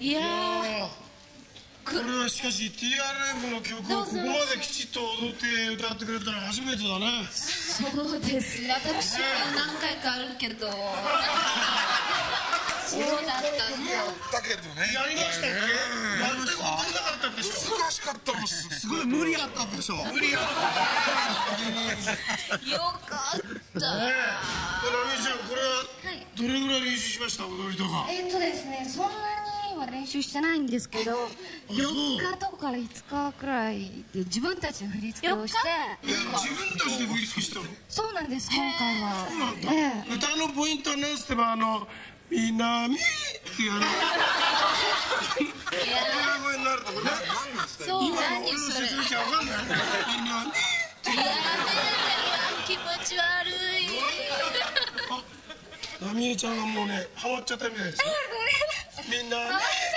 いやこれはしかし TRF の曲をここまできちっと踊って歌ってくれたのは初めてだね。 そうですね、私は何回かあるけどそうだったんだ。 だけどね。 やりましたっけ？やりました。踊れなかったでしょ。 難しかったもん。 すごい無理あったでしょ。無理あった。 よかった。 ラミちゃん、これはどれぐらい練習しました？踊りとか。 ですね、そんなには練習してないんですけど、4日とか5日くらいで自分たちの振り付けをして。 自分たちで振り付けしたの？ そうなんです、今回は。 そうなんだ。歌のポイントは何すれば南ってやる。裏声になるとこね。 そう、何それ。 説明じゃわかんない。南。 気持ち悪い。 ナミエちゃんがもうねハマっちゃったみたいですよ。みんな。